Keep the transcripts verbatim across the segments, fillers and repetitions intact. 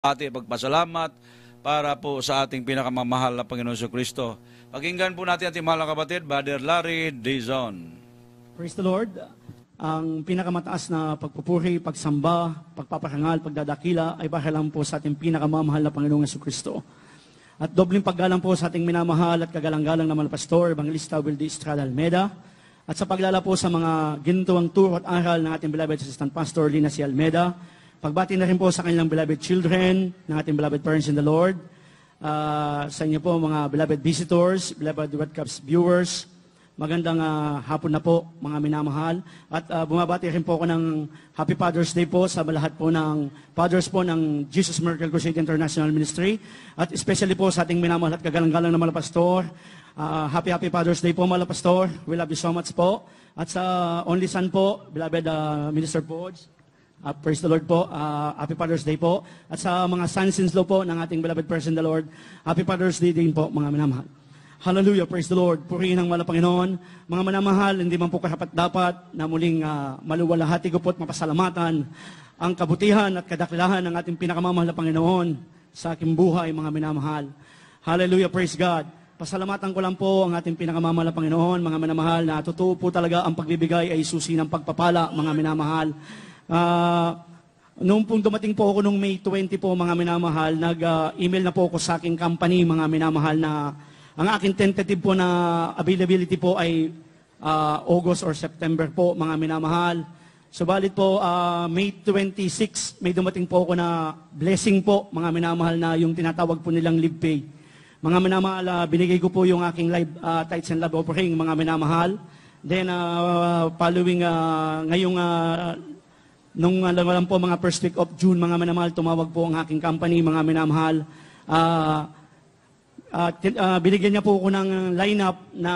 ating pagpasalamat para po sa ating pinakamamahal na Panginoon Kristo. Pakinggan po natin ating mahal na kapatid, Brother Larry Dizon. Praise the Lord. Ang pinakamataas na pagpupuri, pagsamba, pagpaparangal, pagdadakila ay para lang po sa ating pinakamamahal na Panginoong Kristo. At dobling paggalang po sa ating minamahal at kagalang-galang na mga pastor, Evangelista Wildy Estrada Almeda. At sa paglala po sa mga gintuang turo at aral ng ating beloved Assistant Pastor Lina C. Almeda. Pagbati na rin po sa kanilang beloved children, ng ating beloved parents in the Lord. Uh, sa inyo po mga beloved visitors, beloved webcast viewers. Magandang uh, hapon na po mga minamahal. At uh, bumabati rin po ako ng Happy Father's Day po sa lahat po ng fathers po ng Jesus Miracle Crusade International Ministry. At especially po sa ating minamahal at kagalang-galang na mga pastor. Uh, happy Happy Father's Day po mga pastor. We love you so much po. At sa only son po, beloved uh, Minister Pods. Uh, praise the Lord po. Uh, happy Father's Day po. At sa mga sons-in-law po ng ating beloved person, the Lord, Happy Father's Day din po, mga minamahal. Hallelujah, praise the Lord. Purihin ang mahal na Panginoon. Mga manamahal, hindi man po karapat-dapat na muling uh, maluwalhati ko po at mapasalamatan ang kabutihan at kadakilahan ng ating pinakamamahal na Panginoon sa aking buhay, mga minamahal. Hallelujah, praise God. Pasalamatan ko lang po ang ating pinakamamahal na Panginoon, mga minamahal, na totoo po talaga ang pagbibigay ay susi ng pagpapala, mga minamahal. Uh, noong pong dumating po ako noong May twentieth po, mga minamahal, nag-email uh, na po ako sa aking company, mga minamahal, na ang aking tentative po na availability po ay uh, August or September po, mga minamahal. Subalit po, uh, May twenty-sixth, may dumating po ako na blessing po, mga minamahal, na yung tinatawag po nilang live pay. Mga minamahal, uh, binigay ko po yung aking live uh, tithes and love offering, mga minamahal. Then, uh, following uh, ngayong uh, Nung alam uh, po mga first week of June, mga minamahal, tumawag po ang aking company, mga minamahal. Uh, uh, uh, binigyan niya po ako ng lineup na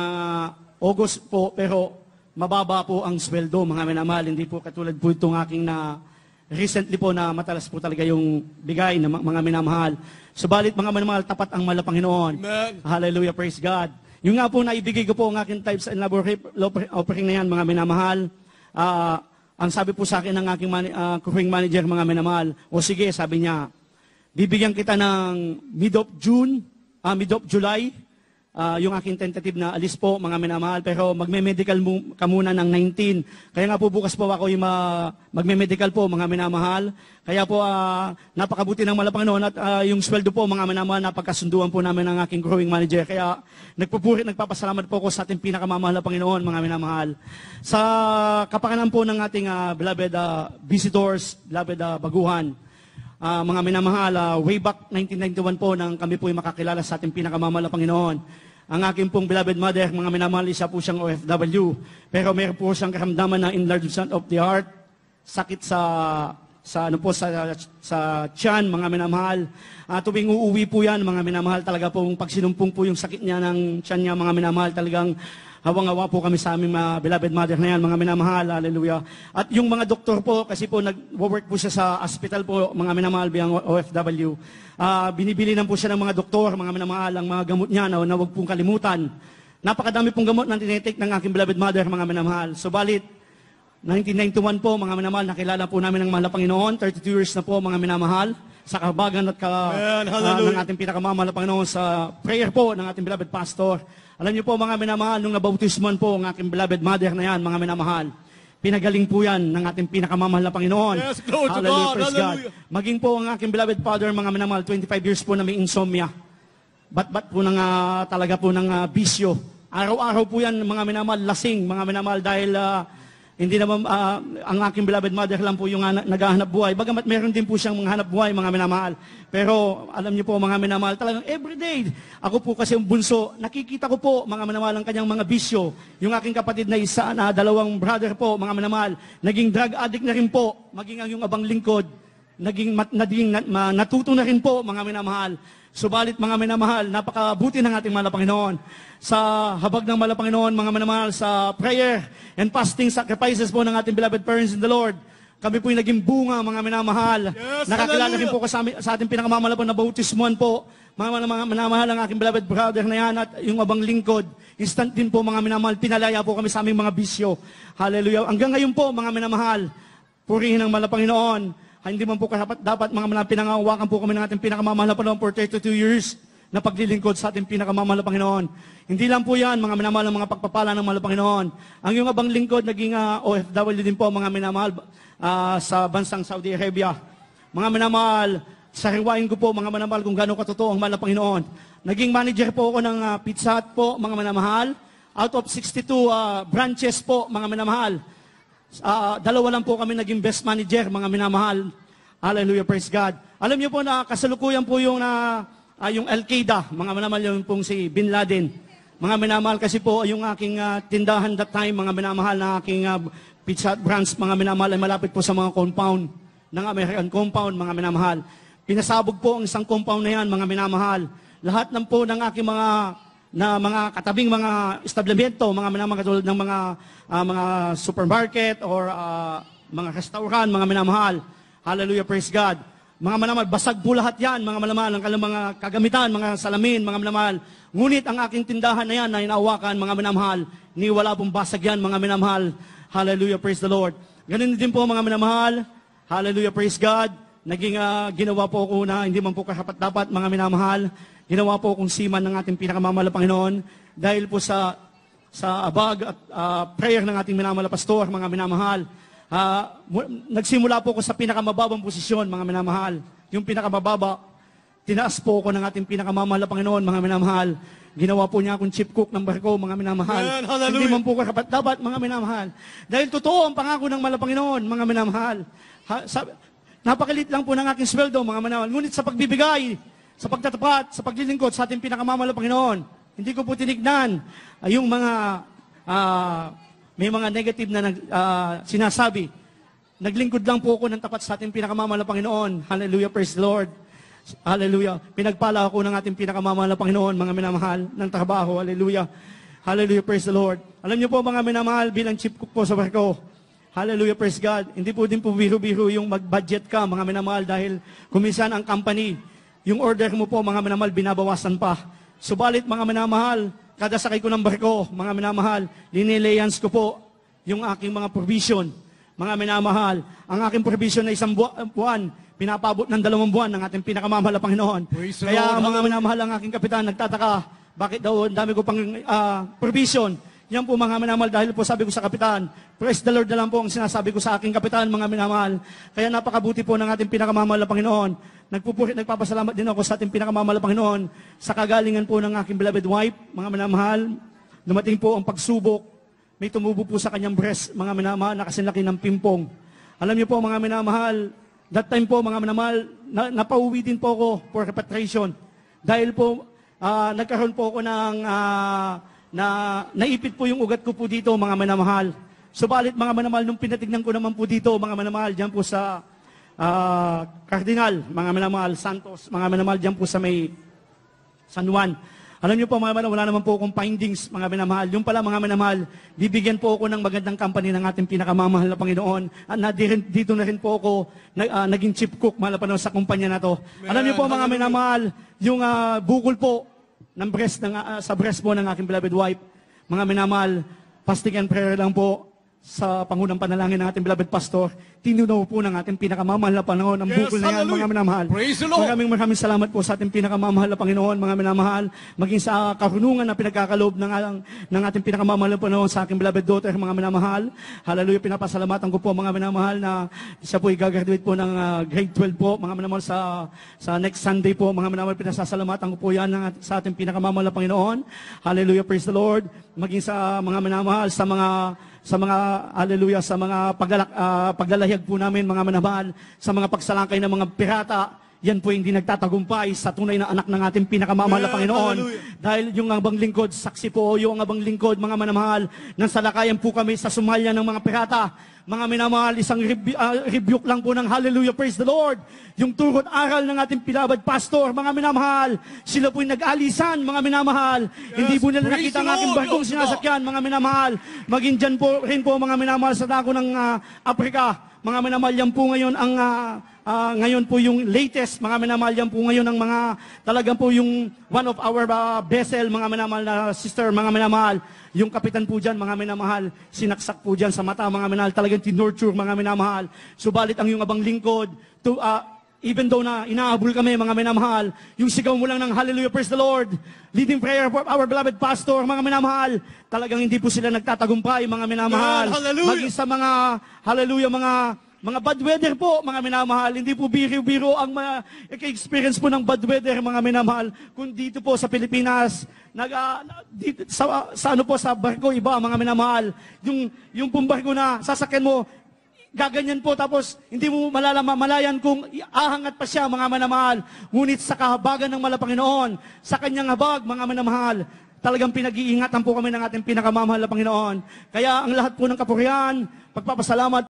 August po, pero mababa po ang sweldo, mga minamahal. Hindi po katulad po itong aking na recently po na matalas po talaga yung bigay ng mga minamahal. Subalit, mga minamahal, tapat ang mahal na Panginoon. Amen. Hallelujah, praise God. Yung nga po na ibigay ko po ang aking types and love offering na yan, mga minamahal. Ah... Uh, Ang sabi po sa akin ng aking man, uh, crewing manager, mga minamahal, o sige, sabi niya, bibigyan kita ng mid of June, uh, mid of July, uh, yung aking tentative na alis po, mga minamahal, pero magme-medical mu ka muna ng nineteen. Kaya nga po bukas po ako yung ma magme-medical po, mga minamahal. Kaya po uh, napakabuti ng malapang noon at uh, yung sweldo po, mga minamahal, napagkasunduan po namin ng aking crewing manager. Kaya nagpupuri, nagpapasalamat po ako sa ating pinakamamahal na Panginoon, mga minamahal. Sa kapakanan po ng ating uh, beloved uh, visitors, beloved uh, baguhan, uh, mga minamahal, uh, way back nineteen ninety-one po nang kami po yung makakilala sa ating pinakamamahal na Panginoon. Ang aking pong beloved mother, mga minamahal, isa po siyang O F W. Pero meron po siyang karamdaman na enlargement of the heart, sakit sa sa ano po sa sa tiyan, mga minamahal. Uh, tuwing uuwi po yan, mga minamahal, talaga pong pag sinumpong po yung sakit niya ng tiyan niya, mga minamahal, talagang hawang-hawa po kami sa aming mga beloved mother na yan, mga minamahal, hallelujah. At yung mga doktor po, kasi po nag-work po siya sa hospital po, mga minamahal, biyang O F W, uh, binibili lang po siya ng mga doktor, mga minamahal, ang mga gamot niya na, na huwag pong kalimutan. Napakadami pong gamot na tinitake ng aking beloved mother, mga minamahal. Subalit, nineteen ninety-one po, mga minamahal, nakilala po namin ng mahal na Panginoon. thirty-two years na po, mga minamahal, sa kabagan at ka, uh, ng ating pinakamamahal na Panginoon sa prayer po ng ating beloved pastor. Alam niyo po, mga minamahal, nung nabautisman po ang aking beloved mother na yan, mga minamahal, pinagaling po yan ng ating pinakamamahal na Panginoon. Yes, glory to Hallelujah, God. praise Hallelujah. God. Maging po ang aking beloved father, mga minamahal, twenty-five years po na may insomnia. Bat-bat po ng, uh, talaga po ng uh, bisyo. Araw-araw po yan, mga minamahal, lasing, mga minamahal, dahil uh, hindi naman, uh, ang aking beloved mother lang po yung uh, naghahanap buhay. Bagamat meron din po siyang mga hanap buhay, mga minamahal. Pero alam niyo po, mga minamahal, talagang everyday, ako po kasi yung bunso, nakikita ko po, mga minamahal, ang kanyang mga bisyo. Yung aking kapatid na isa, na dalawang brother po, mga minamahal, naging drug addict na rin po, maging ang yung abang lingkod, naging, mat, naging nat, ma, natuto na rin po, mga minamahal. Subalit, mga minamahal, napakabuti ng ating mahal na Panginoon. Sa habag ng mahal na Panginoon, mga minamahal, sa prayer and fasting sacrifices po ng ating beloved parents in the Lord, kami po yung naging bunga, mga minamahal. Yes, Nakakilala rin po ko sa, sa ating pinakamamahal na bautismuan po, mga, mga minamahal ang aking beloved brother na yan at yung abang lingkod. Instant din po, mga minamahal, pinalaya po kami sa aming mga bisyo. Hallelujah. Hanggang ngayon po, mga minamahal, purihin ang mahal na Panginoon. hindi man po karapat dapat mga manamahal, pinangawakan po kami ng ating pinakamamahal na Panginoon for thirty-two years na paglilingkod sa ating pinakamamahal na Panginoon. Hindi lang po yan, mga minamahal ng mga pagpapala ng mahal na Panginoon. Ang iyong abang lingkod, naging uh, O F W din po, mga minamahal uh, sa bansang Saudi Arabia. Mga minamahal, sa riwain ko po, mga minamahal, kung gaano katotoo ang mahal na Panginoon. Naging manager po ako ng uh, Pizza Hut po, mga minamahal. Out of sixty-two uh, branches po, mga minamahal. Uh, dalawa lang po kami naging best manager, mga minamahal. Hallelujah, praise God. Alam niyo po na kasalukuyan po yung, uh, uh, yung Al-Qaeda, mga minamahal, yung pong si Bin Laden. Mga minamahal, kasi po yung aking uh, tindahan that time, mga minamahal na aking uh, Pizza Hut branch, mga minamahal, ay malapit po sa mga compound ng American compound, mga minamahal. Pinasabog po ang isang compound na yan, mga minamahal. Lahat ng po ng aking mga na mga katabing mga establishmento, mga minamahal katulad ng mga uh, mga supermarket or uh, mga restaurant, mga minamahal. Hallelujah, praise God. Mga minamahal, basag po lahat yan, mga minamahal, ang kanilang mga kagamitan, mga salamin, mga minamahal. Ngunit ang aking tindahan na yan na inaawakan, mga minamahal, ni wala pong basag yan, mga minamahal. Hallelujah, praise the Lord. Ganun din po, mga minamahal. Hallelujah, praise God. Naging uh, ginawa po ko na hindi man po karapat-dapat, mga minamahal. Ginawa po kong siman ng ating pinakamamahal na Panginoon dahil po sa sa abag at uh, prayer ng ating minamahal na pastor, mga minamahal. Uh, nagsimula po ko sa pinakamababang posisyon, mga minamahal. Yung pinakamababa, tinaas po ko ng ating pinakamamahal na Panginoon, mga minamahal. Ginawa po niya akong chief cook ng barko, mga minamahal. Man, hindi man po karapat-dapat, mga minamahal. Dahil totoo ang pangako ng mahal na Panginoon, mga minamahal. Ha, sabi, napakalit lang po ng aking sweldo, mga minamahal. Ngunit sa pagbibigay, sa pagtatapat, sa paglilingkod sa ating pinakamamahal na Panginoon, hindi ko po tinignan uh, yung mga uh, may mga negative na nag, uh, sinasabi. Naglingkod lang po ako ng tapat sa ating pinakamamahal na Panginoon. Hallelujah, praise the Lord. Hallelujah. Pinagpala ako ng ating pinakamamahal na Panginoon, mga minamahal, ng trabaho. Hallelujah. Hallelujah, praise the Lord. Alam niyo po, mga minamahal, bilang chief cook po sa barko, hallelujah, praise God. Hindi po din po biro-biro yung mag-budget ka, mga minamahal, dahil kumisan ang company, yung order mo po, mga minamahal, binabawasan pa. Subalit, mga minamahal, kada sakay ko ng barko, mga minamahal, linilayans ko po yung aking mga provision. Mga minamahal, ang aking provision na isang buwan, pinapabot ng dalawang buwan ng ating pinakamamahal na Panginoon. Praise the Kaya Lord. mga minamahal, ang aking kapitan, nagtataka, bakit daw ang dami ko pang uh, provision? Yan po, mga minamahal, dahil po sabi ko sa kapitan, praise the Lord na lang po ang sinasabi ko sa aking kapitan, mga minamahal. Kaya napakabuti po ng ating pinakamamahal na Panginoon. Nagpupuri, nagpapasalamat din ako sa ating pinakamamahal na Panginoon sa kagalingan po ng aking beloved wife, mga minamahal. Dumating po ang pagsubok. May tumubo po sa kanyang breast, mga minamahal, na kasinlaki ng pimpong. Alam niyo po, mga minamahal, that time po, mga minamahal, na, napauwi din po ako for repatriation. Dahil po, uh, nagkaroon po ako ng, uh, na, naipit po yung ugat ko po dito, mga minamahal. Subalit, mga minamahal, nung pinatignan ko naman po dito, mga minamahal, dyan po sa Uh, Cardinal, mga minamahal, Santos, mga minamahal dyan po sa may San Juan. Alam niyo po, mga minamahal, wala naman po akong findings, mga minamahal. Yung pala, mga minamahal, bibigyan po ako ng magandang company ng ating pinakamamahal na Panginoon. At na, dito na rin po ako nag, uh, naging chief cook, mga panahon sa kumpanya na to. Man, alam niyo po, mga minamahal, yung uh, bukol po ng breast, ng, uh, sa breast po ng aking beloved wife, mga minamahal, fasting and prayer lang po sa pangunang panalangin ng ating beloved pastor, tinunaw po ng ating pinakamamahal na Panginoon ang Yes, bukol na yan, hallelujah. mga minamahal. Praise the Lord. Maraming maraming salamat po sa ating pinakamamahal na Panginoon, mga minamahal, maging sa karunungan na pinagkakaloob ng, ng ating pinakamamahal na Panginoon sa aking beloved daughter, mga minamahal. Hallelujah, pinapasalamatan ko po, mga minamahal, na siya po i-graduate po ng uh, grade twelve po, mga minamahal, sa, sa next Sunday po, mga minamahal, pinasasalamatan ko po yan ng, sa ating pinakamamahal na Panginoon. Hallelujah, praise the Lord. Maging sa mga minamahal, sa mga sa mga, hallelujah, sa mga paglalak, uh, paglalahiyag po namin, mga minamahal, sa mga pagsalangkay ng mga pirata, yan po hindi nagtatagumpay sa tunay na anak ng ating pinakamamahal na Panginoon. Hallelujah. Dahil yung abang lingkod, saksi po yung abang lingkod, mga minamahal, nang salakayan po kami sa Somalia ng mga pirata. Mga minamahal, isang rebu- uh, rebuke lang po ng hallelujah, praise the Lord. Yung turot aral ng ating beloved pastor, mga minamahal, sila po'y nag-alisan, mga minamahal. Yes, Hindi po nila praise nakita ang the aking Lord, barkong Lord sinasakyan, mga minamahal. Maging dyan po rin po, mga minamahal, sa dako ng uh, Afrika. Mga minamahal, yan po ngayon ang uh, Ah, ngayon po yung latest, mga minamahal, yan po ngayon ng mga, talagang po yung one of our uh, vessel, mga minamahal na sister, mga minamahal, yung kapitan po dyan, mga minamahal, sinaksak po dyan sa mata, mga minamahal, talagang tinurture, mga minamahal. Subalit ang yung abang lingkod, to, uh, even though na inaabol kami, mga minamahal, yung sigaw mo lang ng hallelujah, praise the Lord, leading prayer for our beloved pastor, mga minamahal, talagang hindi po sila nagtatagumpay, mga minamahal. Amen, hallelujah. Maging sa mga, hallelujah, mga, mga bad weather po, mga minamahal. Hindi po biro-biro ang mga experience po ng bad weather, mga minamahal. Kung dito po sa Pilipinas, nag, uh, dito, sa, sa ano po, sa barko iba, mga minamahal. Yung, yung pong barko na sasakyan mo, gaganyan po, tapos hindi mo malalamamalayan kung ahangat pa siya, mga minamahal. Ngunit sa kahabagan ng Malapanginoon, sa kanyang habag, mga minamahal, talagang pinag-iingatan po kami ng ating pinakamamahal na Panginoon. Kaya ang lahat po ng kapurihan, pagpapasalamat